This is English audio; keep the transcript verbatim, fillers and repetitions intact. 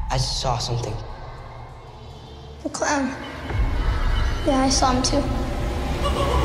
I saw something. The clown. Yeah, I saw him too.